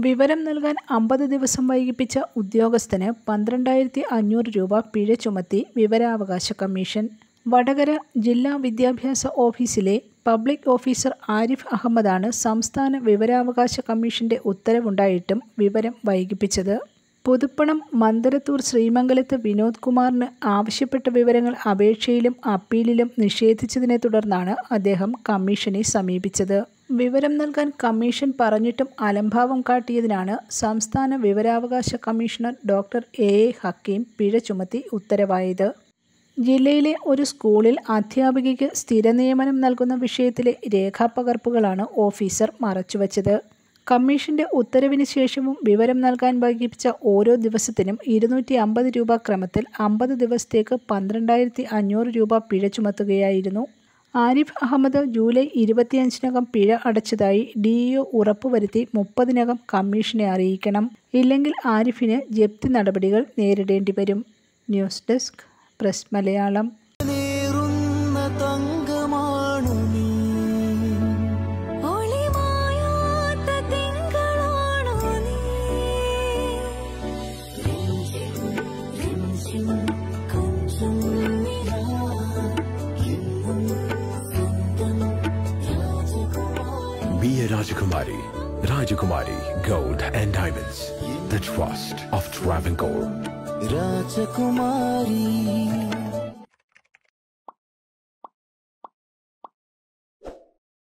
വിവരം നൽകാൻ 50 ദിവസം വൈകിപ്പിച്ച ഉദ്യോഗസ്ഥന് 12,500 രൂപ പിഴ ചുമത്തി വിവരാവകാശ കമ്മീഷൻ. വടകര ജില്ലാ വിദ്യാഭ്യാസ ഓഫീസിലെ പബ്ലിക് ഓഫീസർ ആരിഫ് അഹമ്മദാണ് സംസ്ഥാന വിവരാവകാശ കമ്മീഷന്റെ ഉത്തരവുണ്ടായിട്ടും വിവരം വൈകിപ്പിച്ചത്. പുതുപ്പണം മന്ദരത്തൂർ ശ്രീമംഗലത്ത് വിനോദ് കുമാറിന് ആവശ്യപ്പെട്ട വിവരങ്ങൾ അപേക്ഷയിലും അപ്പീലിലും നിഷേധിച്ചതിനെ തുടർന്നാണ് അദ്ദേഹം കമ്മീഷനെ സമീപിച്ചത്. വിവരം നൽകാൻ കമ്മീഷൻ പറഞ്ഞിട്ടും അലംഭാവം കാട്ടിയതിനാണ് സംസ്ഥാന വിവരാവകാശ കമ്മീഷണർ ഡോക്ടർ എ ഹക്കീം പിഴ ചുമത്തി ഉത്തരവായത്. ജില്ലയിലെ ഒരു സ്കൂളിൽ അധ്യാപികയ്ക്ക് സ്ഥിരനിയമനം നൽകുന്ന വിഷയത്തിലെ രേഖാപ്പകർപ്പുകളാണ് ഓഫീസർ മറച്ചുവച്ചത്. കമ്മീഷന്റെ ഉത്തരവിന് ശേഷവും വിവരം നൽകാൻ വൈകിപ്പിച്ച ഓരോ ദിവസത്തിനും 250 രൂപ ക്രമത്തിൽ 50 ദിവസത്തേക്ക് 12,500 രൂപ പിഴ ചുമത്തുകയായിരുന്നു. ആരിഫ് അഹമ്മദ് ജൂലൈ 25-നകം പിഴ അടച്ചതായി DEO ഉറപ്പുവരുത്തി 30-നകം കമ്മീഷനെ അറിയിക്കണം. ഇല്ലെങ്കിൽ ആരിഫിന് ജപ്തി നടപടികൾ നേരിടേണ്ടി വരും. News desk press Malayalam. Be a Rajakumari. Rajakumari Gold and Diamonds. The trust of Travancore. Rajakumari.